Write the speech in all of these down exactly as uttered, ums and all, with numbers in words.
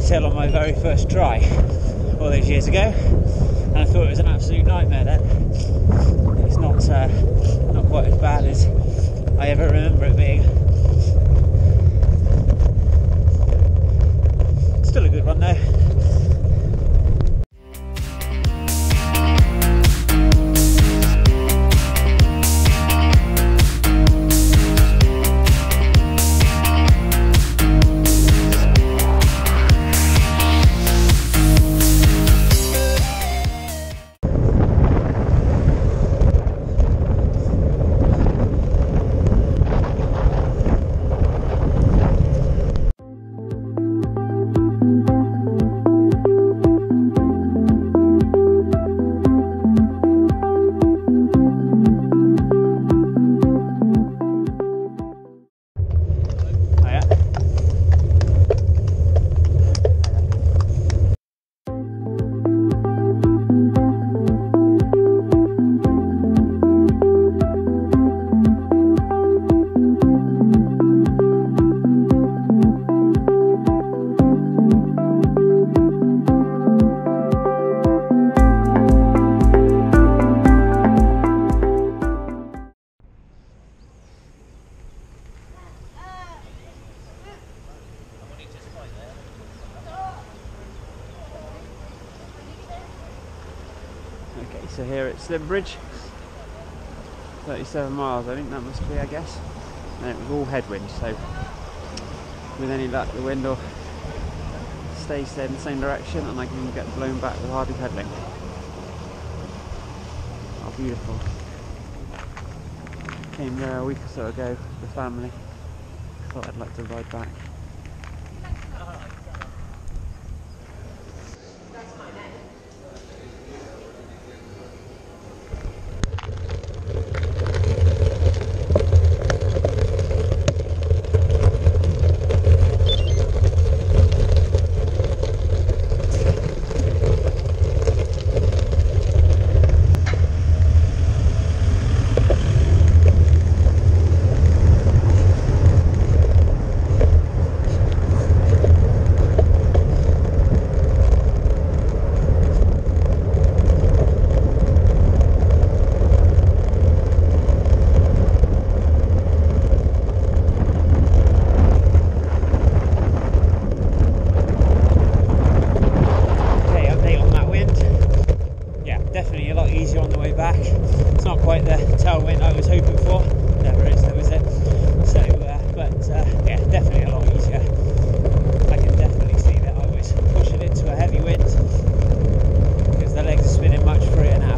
this hill on my very first try all those years ago, and I thought it was an absolute nightmare then. It's not, uh, not quite as bad as I ever remember it being. Still a good one though. Okay, so here at Slimbridge, thirty-seven miles I think that must be, I guess, and it was all headwind, so with any luck the wind will stay stay in the same direction and I can get blown back with hardly pedaling. Oh, beautiful. Came there a week or so ago with the family, thought I'd like to ride back. On the way back. It's not quite the tailwind I was hoping for. Never is though, is it? So, uh, but uh, yeah, definitely a lot easier. I can definitely see that I was pushing into a heavy wind because the legs are spinning much freer now.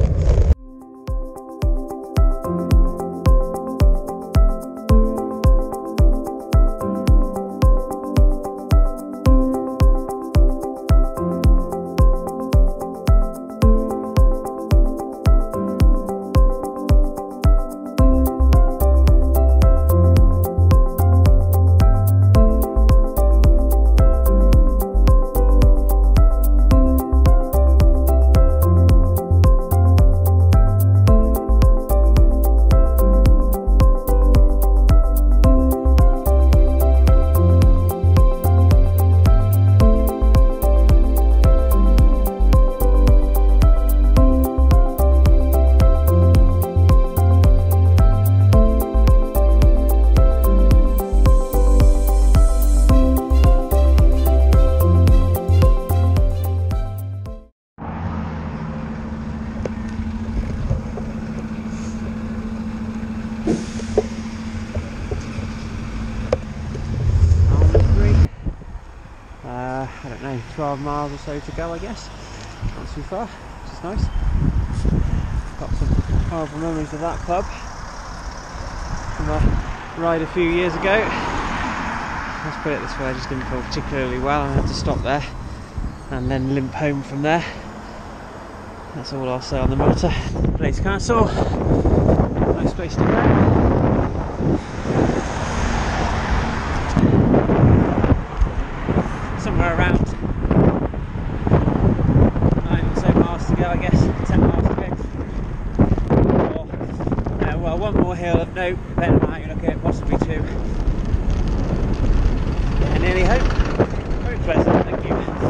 I don't know, twelve miles or so to go, I guess. Not too far, which is nice. Got some horrible memories of that club from a ride a few years ago. Let's put it this way, I just didn't feel particularly well and I had to stop there and then limp home from there. That's all I'll say on the matter. Place Castle, nice place to go. Somewhere around nine or so miles to go, I guess, ten miles to go. Or, uh, well, one more hill of note, depending on how you look at it, possibly two. Yeah, nearly home. Very pleasant, thank you.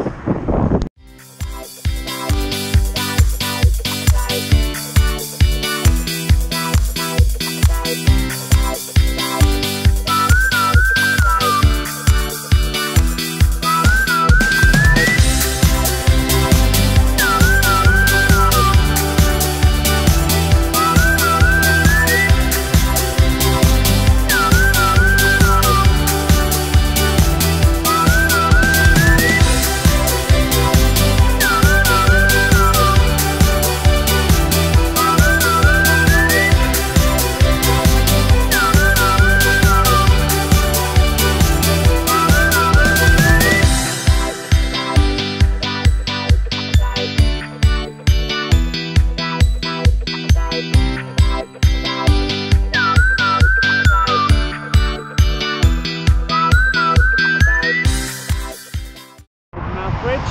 Slimbridge.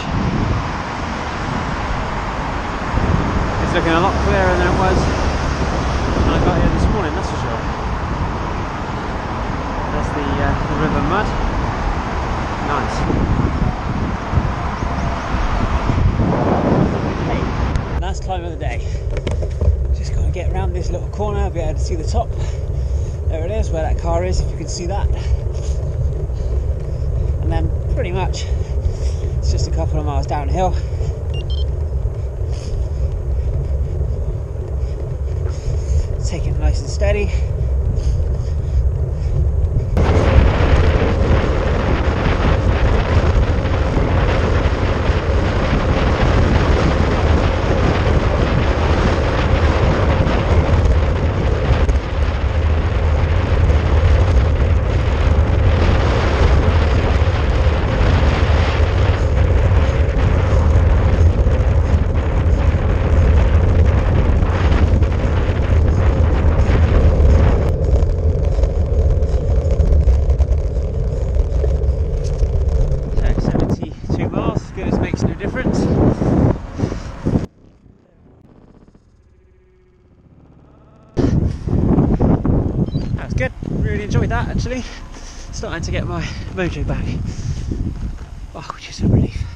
It's looking a lot clearer than it was when I got here this morning, that's for sure. There's the, uh, the river mud. Nice. Hey, last climb of the day. Just got to get around this little corner, be able to see the top. There it is, where that car is, if you can see that. And then pretty much it's just a couple of miles downhill. Take it nice and steady. That's good, really enjoyed that actually. Starting to get my mojo back, oh, which is a relief.